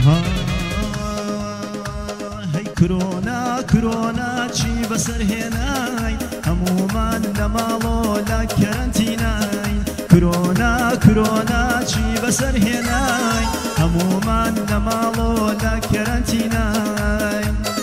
هەی کرۆنا کرۆنا چی بەسەر هێنای هەمومان لە ماڵۆ لە کەرەنتینای کرۆنا کرۆنا چی بەسەر هێنای هەمومان لە ماڵۆ لە کەرەنتینای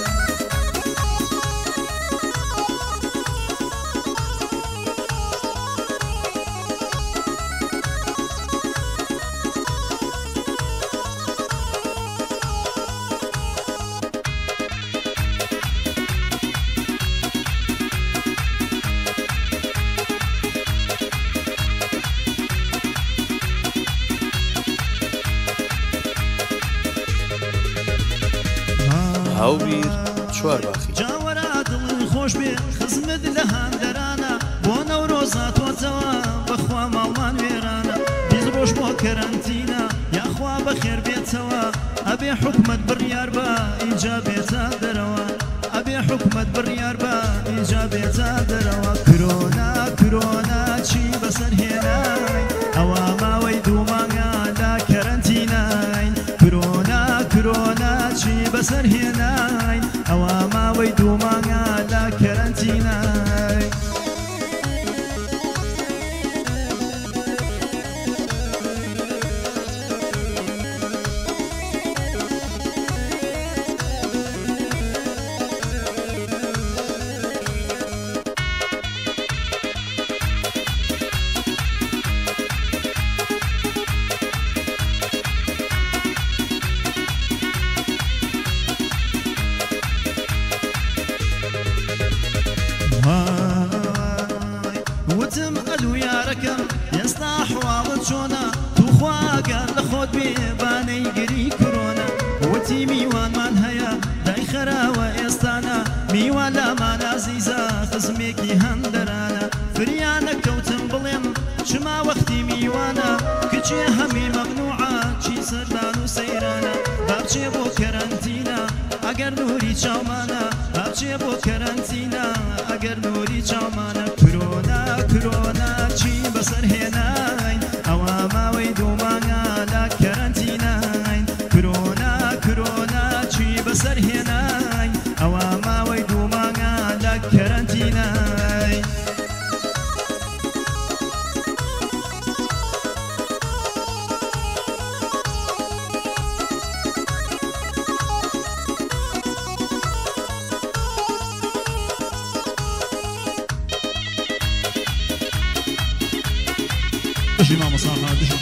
هاوبیر چوارباخی جاوەرا دڵی خۆش بێ خزمت لە هاندەرانە بۆ نەورۆزا تۆزەوە بەخوا ماڵمان وێرانە بیست ڕۆژ بۆ کەرەنتینە یاخوا بەخێر بێتەوە ئەبێ حکومەت بڕیار بە ئینجا بێتە دەرەوە ئەبێ حکومەت بڕیار بە ئینجا بێتە دەرەوە کرۆنا کرۆنا چی بەسەر هێنای ئەوە ماوەی دوو مانگە لە کەرەنتینای کرۆنا کرۆنا چی بەسەر هێنای ئەوە ماوەی دوو مانگە لە کەرەنتینای وتم ئەلو یارەکەم ئێستا حواڵت چۆنە توخواگەر لە خۆت بێبانەی گری کرۆنە وتی میوانمان هەیە دای خەراوە ئێستانە میوان لامان ئازیزە خزمێکی هەندەرانە فریانە کەوتم بڵێم چما وەختی میوانە کچێ هەمی مەمنوعە چی سەردان و سەیرانە بابچێ بۆ کەرەنتینە ئەگەر نووری چاومانە بابچێ بۆ کەرەنتینە ئەگەر نووری چاومانە کرۆنا کرۆنا چی بەسەر هێناین ئەوە ماوەی دوو مانگە لە کەرەنتیناین کرۆنا کرۆنا چی بەسەر هێناین ئەوە ماوەی دوو مانگە لە کەرەنتیناین دژی مامۆساها دژی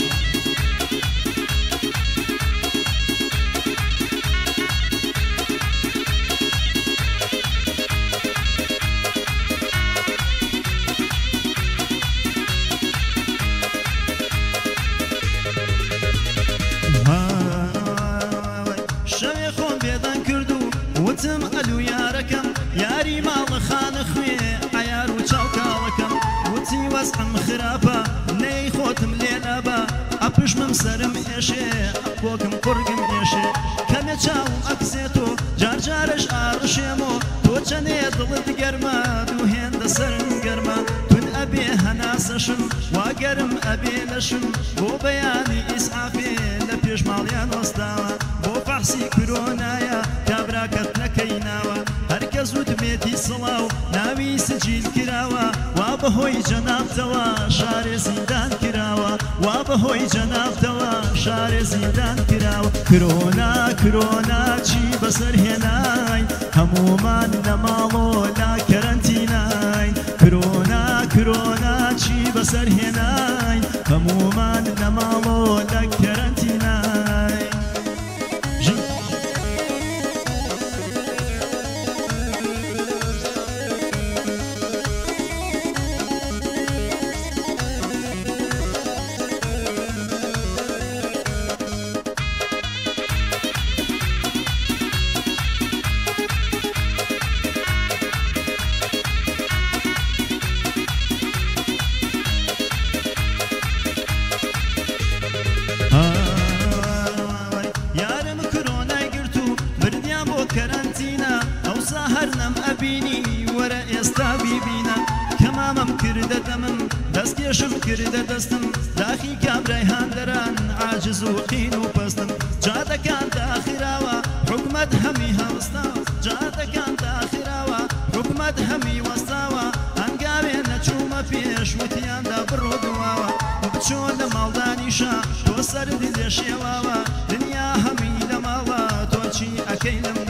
شەوێ خۆم بێدان کرد و وتم ئەلو یارەکەم یاری ماڵە خانە خوێ عیار و چاوکاڵەکەم وتی وەزعم خراپە نەی خۆتم لێنە بە ئەپشمم سەرم ئێشێ ئەپۆکم قورگم ئێشێ کەمێ چاوم ئەکسێتۆ جارجارش ئاڕشێمۆ تۆ چەنێ دڵت گەرمە دوو هێندە سەرم گەرمە تون ئەبێ هەناسەشم واگەرم ئەبێ لەشم بۆ بەیانی ئیسعافێ لە پێش ماڵیان وەستاوە بۆ فەحسی کرۆنایە کابراکەت نەکەی ناوە هەرکەس وتمێتی سڵاو ناوی سجیل کراوە وا بەهۆی جەنابتەوە شارێ زیندان کراوە وا بەهۆی جەنابتەوە شارێ زیندان کراوە کرۆنا کرۆنا چی بەسەر هێنای هەمومان لە ماڵۆ لا کەرەنتینای کرۆنا کرۆنا چی بەسەر هێنای هەمومان لە ماڵۆ لا کەرەنتینای کردە دەمم دەستکێشم کردە دەستم داخی کابرای هاندەران عاجز و قین و پەستم جادەکان داخرە كيلم